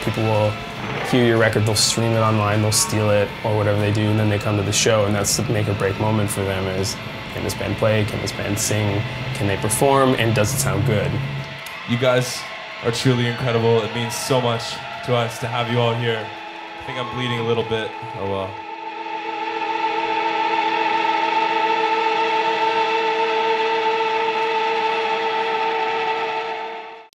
People will hear your record, they'll stream it online, they'll steal it, or whatever they do, and then they come to the show, and that's the make or break moment for them is, can this band play, can this band sing, can they perform, and does it sound good? You guys are truly incredible. It means so much to us to have you all here. I think I'm bleeding a little bit. Oh well.